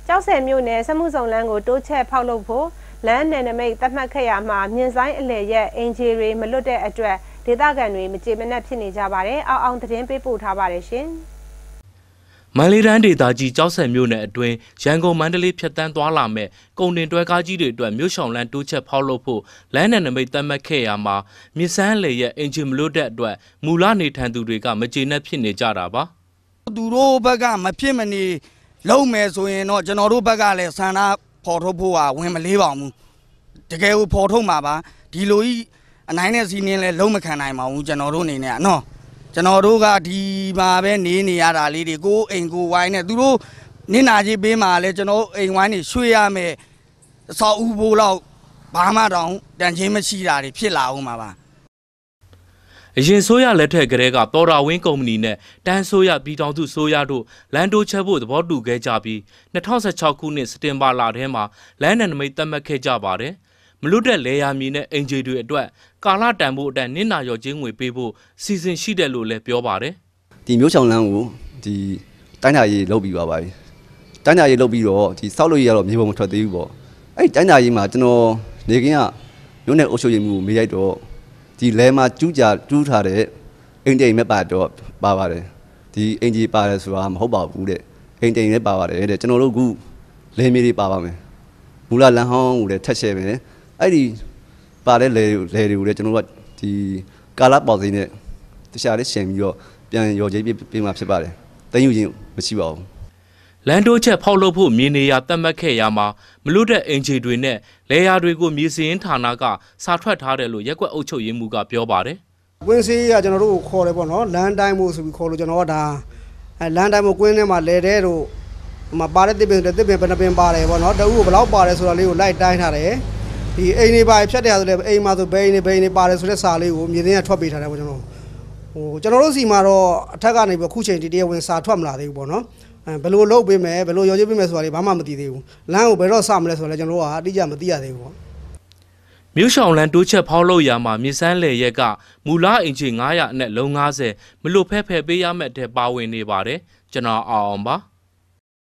ကျောက်ဆယ်မြို့နယ်စမှုဆောင်လန်းကိုတိုးချက်ဖောက်လုပ်ဖို့လမ်းနယ်နိမိတ်သတ်မှတ်ခဲ့ရမှာမြင်းဆိုင်အလဲရက်အင်ဂျီတွေမလွတ်တဲ့အတွက်ဒေသခံတွေမကြေမနက်ဖြစ်နေကြပါတယ်။အောင်သတင်းပေးပို့ထားပါတယ်ရှင်။မန္တလေးတိုင်းဒေသကြီးကျောက်ဆယ်မြို့နယ်အတွင်းရန်ကုန်မန္တလေးဖြတ်တန်းသွားလာမဲ့ကုန်တင်တွဲကားကြီးတွေအတွက်မြို့ဆောင်လန်းတိုးချက်ဖောက်လုပ်ဖို့လမ်းနယ်နိမိတ်သတ်မှတ်ခဲ့ရမှာမြင်းဆိုင်အလဲရက်အင်ဂျီမလွတ်တဲ့အတွက်မူလနေထိုင်သူတွေကမကြေနပ်ဖြစ်နေကြတာပါ။သူတို့ဘက်ကမဖြစ်မနေလုံးမယ်ဆိုရင်တော့ကျွန်တော်တို့ဘက်ကလည်းဆန္ဒဖော်ထုတ်ဖို့ကဝင်မလေးပါဘူးတကယ်ကိုဖော်ထုတ်မှာပါဒီလိုကြီးအနိုင်နဲ့စီးနင်းလဲလုံးမခံနိုင်ပါဘူးကျွန်တော်တို့အနေနဲ့နော်ကျွန်တော်တို့ကဒီမှာပဲနေရတာလေးတွေကိုအိမ်ကိုဝိုင်းနဲ့သူတို့နင့်နာကြီးပေးမှာလဲကျွန်တော်အိမ်ဝိုင်းနေရွှေ့ရမယ်အဆောက်အဦဘိုးလောက်ဘာမှတောင်တန်ချင်းမရှိတာတွေဖြစ်လာအောင်ပါအရင်ဆိုရလက်ထက်ကလေးကတော်တာဝင်းကုမ္ပဏီနဲ့တန်းဆိုရပြည်ထောင်စုဆိုရတို့လန်တိုးချက်ဖို့သဘောတူခဲ့ကြပြီး2016ခုနှစ်စက်တင်ဘာလထဲမှာလမ်းနယ်နိမိတ်သတ်မှတ်ခဲ့ကြပါတယ်။မလွတ်တဲ့လေယာမြေနဲ့အင်ဂျီတွေအတွက်ကာလတန်ဖို့အတွက်နစ်နာရော်ချင်းငွေပေးဖို့စီစဉ်ရှိတယ်လို့လည်းပြောပါတယ်။ဒီမျိုးချောင်လန်းကိုဒီတိုင်းနာရေးလုပ်ပြီးပါပြီ။တိုင်းနာရေးလုပ်ပြီးတော့ဒီစောက်လို့ရတော့မြေပုံမထွက်သေးဘူးပေါ့။အဲ့တိုင်းနာရေးမှာကျွန်တော်နေကင်းကမြို့နယ်အုပ်ချုပ်ရေးမှုမေးရိုက်တော့ဒီလဲမှာကျူးထားတဲ့အင်ဂျီမဲ့ပါတော့ပါပါတယ်ဒီအင်ဂျီပါတယ်ဆိုတာမဟုတ်ပါဘူးတဲ့အင်ဂျီနဲ့ပါပါတယ်တဲ့ကျွန်တော်တို့ခုလဲမြေတွေပါပါမယ်မူလလမ်းဟောင်းကိုလည်းထက်ရှဲမယ်အဲ့ဒီပါတဲ့လဲတွေကိုလည်းကျွန်တော်တို့ကဒီကာလာပေါစီနဲ့တခြားလေးရှင်ပြီးတော့ပြန်ရော်ကြေးပေးမှဖြစ်ပါတယ်တန်းယူခြင်းမရှိပါဘူးလန်တိုးချက်ဖောက်လုပ်ဖို့မြေနေရာတတ်မှတ်ခဲ့ရမှာမလွတ်တဲ့အင်ဂျီတွေနဲ့လေယာတွေကိုမြေစင်းဌာနကစာထွက်ထားတယ်လို့ရက်ကွက်အုပ်ချုပ်ရေးမှူးကပြောပါတယ်။ကွင်းစေးကကျွန်တော်တို့ကိုခေါ်တယ်ပေါ့နော်လမ်းတိုင်းမို့ဆိုပြီးခေါ်လို့ကျွန်တော်ကဒါလမ်းတိုင်းမို့ကွင်းထဲမှာလဲတဲ့တို့ဟိုပါတဲ့တစ်ပင်ဘယ်နှပင်ပါတယ်ပေါ့နော်တအုပ်ကိုဘယ်လောက်ပါတယ်ဆိုတာလေးကိုလိုက်တိုင်းထားတယ်။ဒီအိမ်တွေပါဖြတ်တယ်ဆိုလည်းအိမ်မှာဆိုဘယ်အိမ်တွေပါတယ်ဆိုတဲ့စာလေးကိုမြေစင်းကထွက်ပေးထားတယ်ပေါ့ကျွန်တော်တို့စီမှာတော့အထက်ကနေပြီးခုချိန်ဒီတရားဝင်စာထွက်မလာသေးဘူးပေါ့နော်။ဘယ်လိုလုပ်ပေးမယ်ဘယ်လိုရော်ကြေးပေးမယ်ဆိုတာတွေဘာမှမသိသေးဘူးလမ်းကိုဘယ်တော့စမလဲဆိုတော့ကျွန်တော်တို့ကအတိအကျမသိရသေးဘူးပေါ့မြို့ဆောင်လန်တိုးချက်ဖောက်လို့ရမှာမြေစမ်းလေရက်ကမူလအင်ဂျီ900နဲ့လုံး90မလို့ဖဲပေးရမယ့်တဲ့ပါဝင်နေပါတယ်ကျွန်တော်အောင်ပါ